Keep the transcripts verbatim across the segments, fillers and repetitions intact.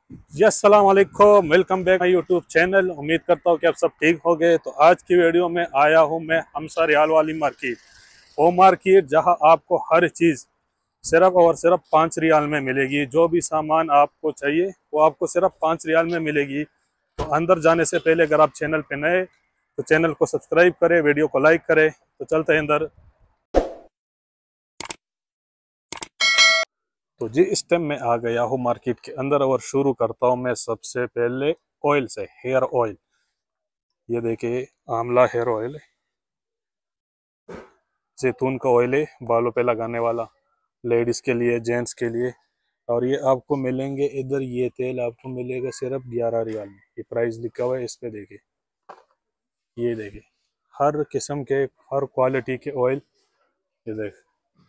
जी अस्सलाम वालेकुम, welcome back my YouTube channel. उम्मीद करता हूँ कि आप सब ठीक हो गए। तो आज की वीडियो में आया हूँ मैं हमसा रियाल वाली मार्केट, वो मार्केट जहाँ आपको हर चीज़ सिर्फ और सिर्फ पाँच रियाल में मिलेगी। जो भी सामान आपको चाहिए वो आपको सिर्फ पाँच रियाल में मिलेगी। तो अंदर जाने से पहले अगर आप चैनल पे नए तो चैनल को सब्सक्राइब करें, वीडियो को लाइक करें। तो चलते हैं अंदर। तो जी इस टाइम मैं आ गया हूँ मार्केट के अंदर और शुरू करता हूँ मैं सबसे पहले ऑयल से, हेयर ऑयल। ये देखिए आंवला हेयर ऑयल, जैतून का ऑयल है बालों पे लगाने वाला, लेडीज के लिए, जेंट्स के लिए। और ये आपको मिलेंगे इधर, ये तेल आपको मिलेगा सिर्फ ग्यारह रियाल में। ये प्राइस लिखा हुआ है इस पे, देखिए। ये देखिए हर किस्म के, हर क्वालिटी के ऑयल। ये देख,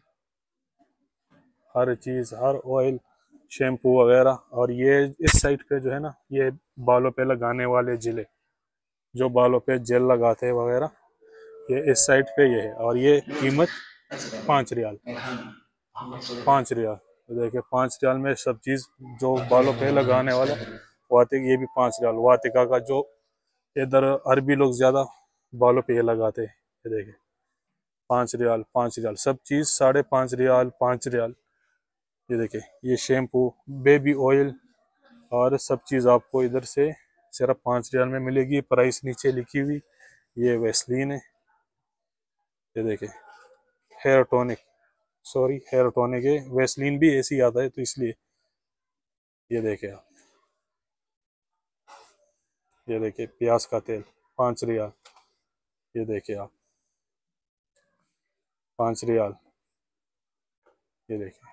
हर चीज़, हर ऑयल, शैम्पू वगैरह। और ये इस साइड पे जो है ना, ये बालों पे लगाने वाले जिले, जो बालों पे जेल लगाते हैं वगैरह, ये इस साइड पे ये है। और ये कीमत पाँच रियाल, पाँच रियाल। तो देखिए पाँच रियाल में सब चीज़ जो बालों पे लगाने वाला वातिक, ये भी पाँच रियाल। वातिका का जो इधर अरबी लोग ज़्यादा बालों पे ये लगाते हैं। ये देखिए पाँच रियाल, पाँच रियाल, सब चीज़ साढ़े पाँच रियाल, पाँच रियाल। ये देखिए ये शैम्पू, बेबी ऑयल, और सब चीज़ आपको इधर से सिर्फ पाँच रियाल में मिलेगी। प्राइस नीचे लिखी हुई। ये वेस्लीन है, ये देखिए hair tonic, sorry hair tonic है, वेस्लीन भी ऐसे ही आता है तो इसलिए। ये देखिए आप, ये देखिए प्याज का तेल, पाँच रियाल। ये देखिए आप, पाँच रियाल। ये देखिए।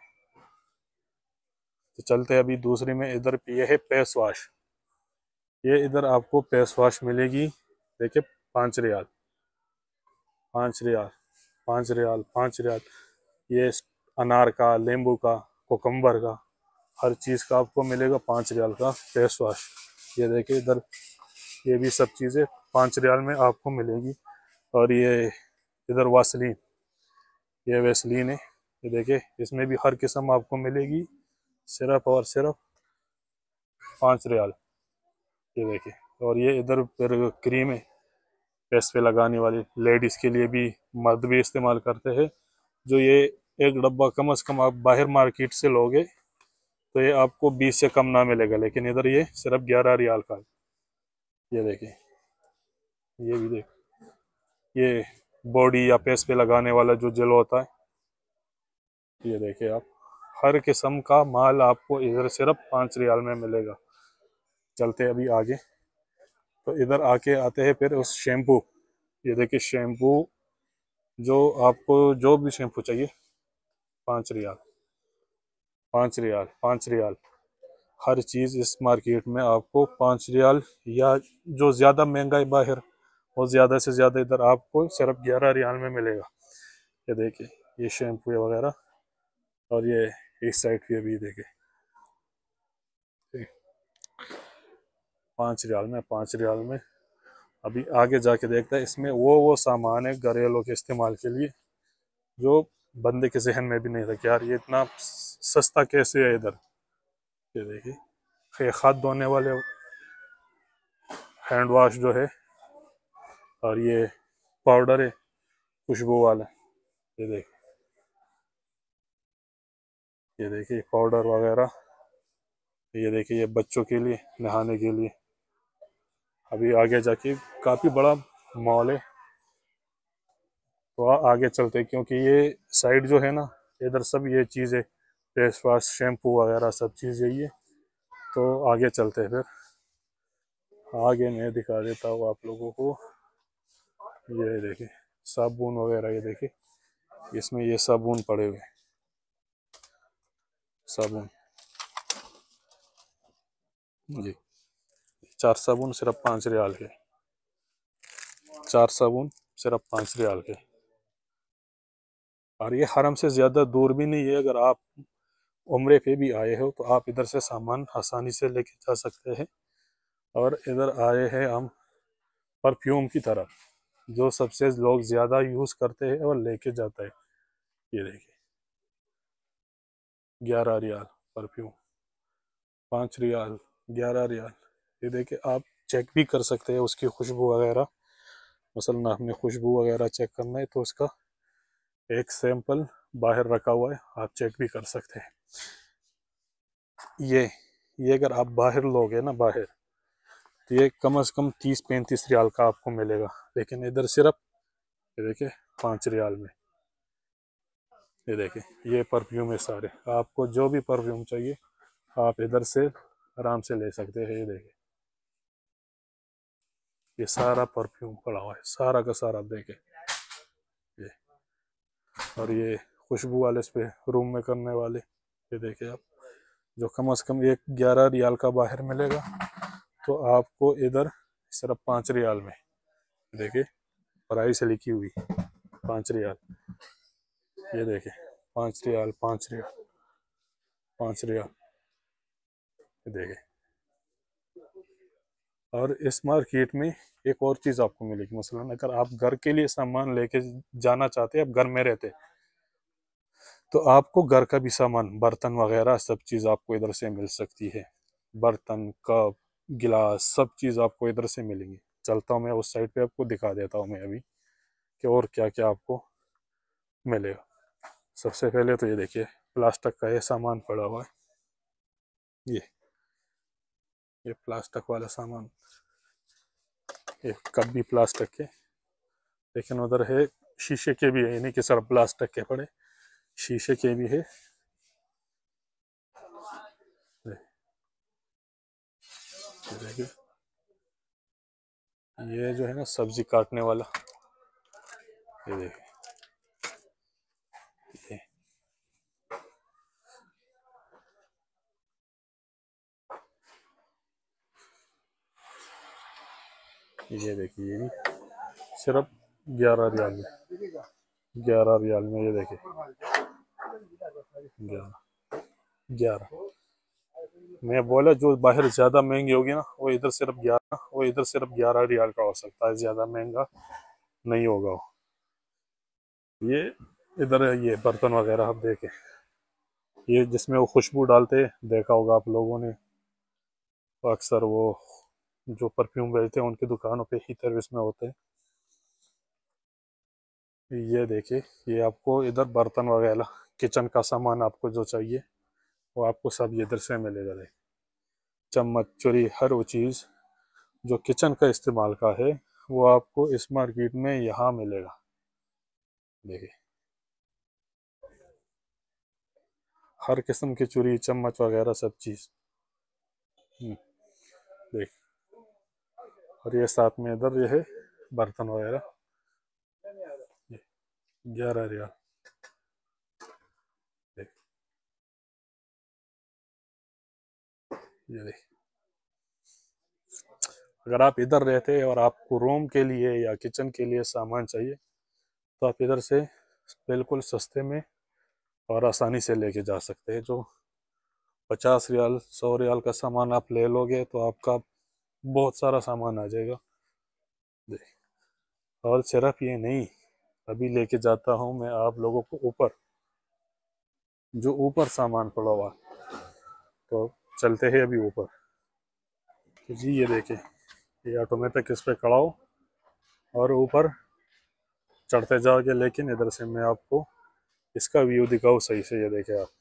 तो चलते हैं अभी दूसरी में। इधर ये है फेस वाश। ये इधर आपको फेस वाश मिलेगी, देखिए पाँच रियाल, पाँच रियाल, पाँच रियाल, पाँच रियाल। ये अनार का, नींबू का, कोकम्बर का, हर चीज़ का आपको मिलेगा पाँच रियाल का फेस वॉश। ये देखिए इधर, ये भी सब चीज़ें पाँच रियाल में आपको मिलेगी। और ये इधर वासलीन, ये वैसलीन है। ये देखिए इसमें भी हर किस्म आपको मिलेगी सिर्फ और सिर्फ पाँच रियाल। ये देखिए। और ये इधर फिर क्रीम है, फेस पे लगाने वाली, लेडीज़ के लिए भी, मर्द भी इस्तेमाल करते हैं। जो ये एक डब्बा कम से कम आप बाहर मार्केट से लोगे तो ये आपको बीस से कम ना मिलेगा, लेकिन इधर ये सिर्फ ग्यारह रियाल का है। ये देखिए, ये भी देख, ये बॉडी या फेस पे लगाने वाला जो जेल होता है। ये देखिए आप, हर किस्म का माल आपको इधर सिर्फ पाँच रियाल में मिलेगा। चलते हैं अभी आगे। तो इधर आके आते हैं फिर उस शैम्पू। ये देखिए शैम्पू, जो आपको जो भी शैम्पू चाहिए, पाँच रियाल, पाँच रियाल, पाँच रियाल। हर चीज़ इस मार्केट में आपको पाँच रियाल, या जो ज़्यादा महंगा है बाहर, वो ज़्यादा से ज़्यादा इधर आपको सिर्फ ग्यारह रियाल में मिलेगा। ये देखिए ये शैम्पू वगैरह। और ये इस साइड पे भी देखिए, पाँच रियाल में, पाँच रियाल में। अभी आगे जाके देखते हैं इसमें वो वो सामान है घरेलू के इस्तेमाल के लिए, जो बंदे के जहन में भी नहीं था कि यार ये इतना सस्ता कैसे है इधर। ये देखिए ये हाथ धोने वाले हैंड वॉश जो है, और ये पाउडर है खुशबू वाला। ये देखिए, ये देखिए पाउडर वगैरह। ये देखिए ये बच्चों के लिए नहाने के लिए। अभी आगे जाके काफ़ी बड़ा मॉल है, तो आगे चलते हैं, क्योंकि ये साइड जो है ना, इधर सब ये चीज़ें, फेस वॉश, शैम्पू वगैरह सब चीज़ यही है। तो आगे चलते हैं फिर। आगे मैं दिखा देता हूँ आप लोगों को। ये देखिए साबुन वगैरह, ये देखिए इसमें ये साबुन पड़े हुए हैं, साबुन। जी, चार साबुन सिर्फ पाँच रियाल के, चार साबुन सिर्फ पाँच रियाल के। और ये हरम से ज़्यादा दूर भी नहीं है। अगर आप उम्रे पे भी आए हो तो आप इधर से सामान आसानी से लेके जा सकते हैं। और इधर आए हैं हम परफ्यूम की तरफ, जो सबसे लोग ज़्यादा यूज़ करते हैं और लेके जाते हैं। ये देखिए ग्यारह रियाल परफ्यूम, पाँच रियाल, ग्यारह रियाल। ये देखिए, आप चेक भी कर सकते हैं उसकी खुशबू वगैरह। मसलन आपने खुशबू वगैरह चेक करना है तो उसका एक सैंपल बाहर रखा हुआ है, आप चेक भी कर सकते हैं। ये ये अगर आप बाहर लोगे ना बाहर, तो ये कम से कम तीस पैंतीस रियाल का आपको मिलेगा, लेकिन इधर सिर्फ ये देखिए पाँच रियाल में। ये देखिए ये परफ्यूम है सारे, आपको जो भी परफ्यूम चाहिए आप इधर से आराम से ले सकते हैं। ये देखिए ये सारा परफ्यूम पड़ा हुआ है, सारा का सारा देखे ये। और ये खुशबू वाले इस पे रूम में करने वाले, ये देखिए आप, जो कम से कम एक ग्यारह रियाल का बाहर मिलेगा, तो आपको इधर सिर्फ पाँच रियाल में, देखिए प्राइस लिखी हुई पाँच रियाल। ये देखिए पाँच रियाल, पाँच रियाल, पाँच रियाल। ये देखिए, और इस मार्केट में एक और चीज़ आपको मिलेगी, मसलन अगर आप घर के लिए सामान लेके जाना चाहते हैं, आप घर में रहते, तो आपको घर का भी सामान, बर्तन वगैरह सब चीज़ आपको इधर से मिल सकती है। बर्तन, कप, गिलास, सब चीज़ आपको इधर से मिलेंगी। चलता हूँ मैं उस साइड पे, आपको दिखा देता हूँ मैं अभी कि और क्या क्या आपको मिलेगा। सबसे पहले तो ये देखिए प्लास्टिक का ये सामान पड़ा हुआ है, ये ये प्लास्टिक वाला सामान, ये कप भी प्लास्टिक के, लेकिन उधर है शीशे के भी है, यानी कि सिर्फ प्लास्टिक के पड़े, शीशे के भी है। ये देखिए, ये जो है ना सब्जी काटने वाला, ये देखिए ये ये देखिए, ये भी सिर्फ ग्यारह रियाल में, ग्यारह रियाल में। ये देखिए ग्यारह, ग्यारह। मैं बोला जो बाहर ज्यादा महंगी होगी ना, वो इधर सिर्फ ग्यारह, वो इधर सिर्फ ग्यारह रियाल का हो सकता है, ज्यादा महंगा नहीं होगा वो। ये इधर है, ये बर्तन वगैरह आप देखें, ये जिसमें वो खुशबू डालते देखा होगा आप लोगों ने, तो अक्सर वो जो परफ्यूम बेचते हैं उनकी दुकानों पे ही सर्विस में होते हैं। ये देखिए, ये आपको इधर बर्तन वगैरह, किचन का सामान आपको जो चाहिए वो आपको सब इधर से मिलेगा। देखिए चम्मच, छुरी, हर वो चीज़ जो किचन का इस्तेमाल का है वो आपको इस मार्केट में यहाँ मिलेगा। देखिए हर किस्म की छुरी, चम्मच वगैरह सब चीज़। हम्म, देख, और ये साथ में इधर ये है बर्तन वगैरह, ये ग्यारह रियाल। देख, ये देख, अगर आप इधर रहते हैं और आपको रूम के लिए या किचन के लिए सामान चाहिए, तो आप इधर से बिल्कुल सस्ते में और आसानी से लेके जा सकते हैं। जो पचास रियाल, सौ रियाल का सामान आप ले लोगे तो आपका बहुत सारा सामान आ जाएगा। देख, और सिर्फ ये नहीं, अभी लेके जाता हूँ मैं आप लोगों को ऊपर, जो ऊपर सामान पड़ा हुआ, तो चलते हैं अभी ऊपर। तो जी ये देखिए, ये ऑटोमेटिक इस पे खड़ा हो और ऊपर चढ़ते जाओगे, लेकिन इधर से मैं आपको इसका व्यू दिखाऊँ सही से। ये देखे आप,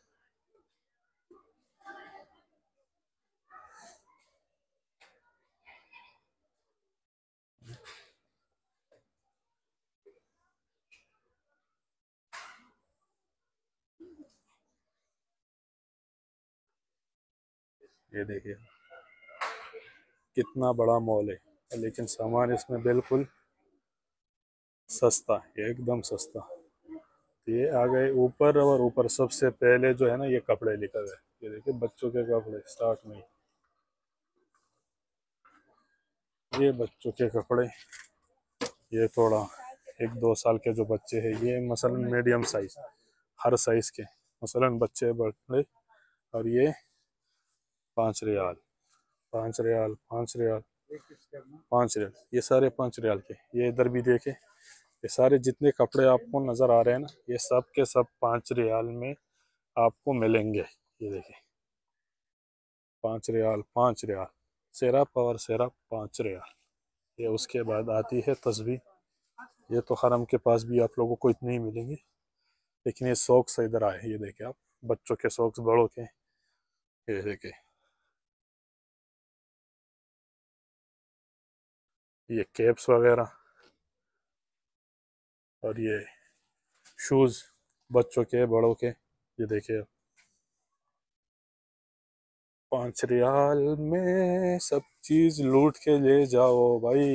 ये देखिए कितना बड़ा मॉल है, लेकिन सामान इसमें बिल्कुल सस्ता है, एकदम सस्ता। ये आ गए ऊपर, और ऊपर सबसे पहले जो है ना ये कपड़े लिखा गया, ये देखिए बच्चों के कपड़े स्टार्ट में, ये बच्चों के कपड़े, ये थोड़ा एक दो साल के जो बच्चे हैं, ये मसलन मीडियम साइज, हर साइज के मसलन बच्चे बड़े। और ये पाँच रियाल, पाँच रियाल, पाँच रियाल, पाँच रियाल, ये सारे पाँच रियाल के। ये इधर भी देखे, ये सारे जितने कपड़े आपको नज़र आ रहे हैं ना, ये सब के सब पाँच रियाल में आपको मिलेंगे। ये देखिए पाँच रियाल पाँच रियाल। सिरप और सिरप पाँच रियाल। ये उसके बाद आती है तस्बीह। ये तो हरम के पास भी आप लोगों को इतनी ही मिलेंगी, लेकिन ये सॉक्स इधर आए, ये देखे आप, बच्चों के सॉक्स, बड़ों के, ये देखे, ये कैप्स वगैरह, और ये शूज़ बच्चों के, बड़ों के, ये देखिए। पाँच रियाल में सब चीज लूट के ले जाओ भाई।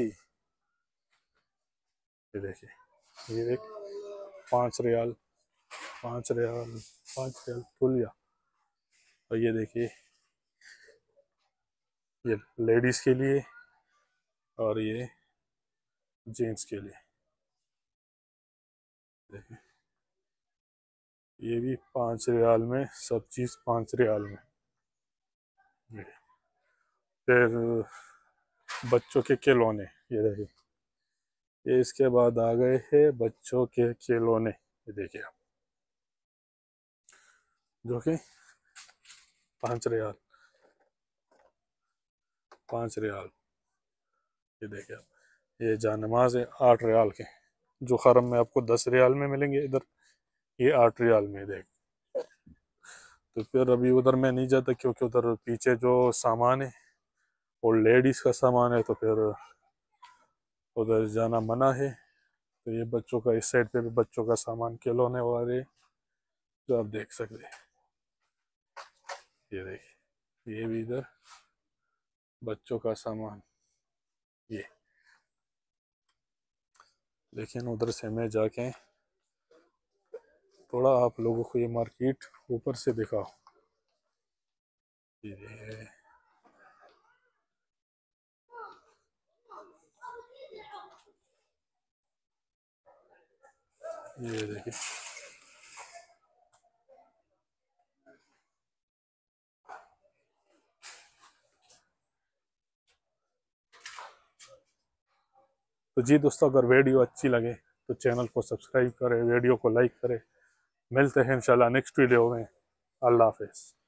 ये देखिए, ये देख, पाँच रियाल, पाँच रियाल, पाँच रियाल तुलिया। और ये देखिए, ये लेडीज के लिए और ये जेंट्स के लिए। देखिए, ये भी पाँच रियाल में सब चीज, पाँच रियाल में। फिर बच्चों के खिलौने, ये देखिए, ये इसके बाद आ गए हैं बच्चों के खिलौने। ये देखिए आप, जो कि पाँच रियाल, पाँच रियाल। ये देखिए आप, ये जानमाज है आठ रियाल के, जो हरम में आपको दस रियाल में मिलेंगे, इधर ये आठ रियाल में। देख, तो फिर अभी उधर मैं नहीं जाता, क्योंकि उधर पीछे जो सामान है और लेडीज का सामान है, तो फिर उधर जाना मना है। तो ये बच्चों का, इस साइड पे भी बच्चों का सामान, खिलौने वाले, जो आप देख सकते हैं। ये देखिए, ये भी इधर बच्चों का सामान, ये। लेकिन उधर से मैं जाके थोड़ा आप लोगों को ये मार्केट ऊपर से दिखाओ। ये ये देखिए, तो जी दोस्तों, अगर वीडियो अच्छी लगे तो चैनल को सब्सक्राइब करें, वीडियो को लाइक करें। मिलते हैं इंशाल्लाह नेक्स्ट वीडियो में। अल्लाह हाफिज़।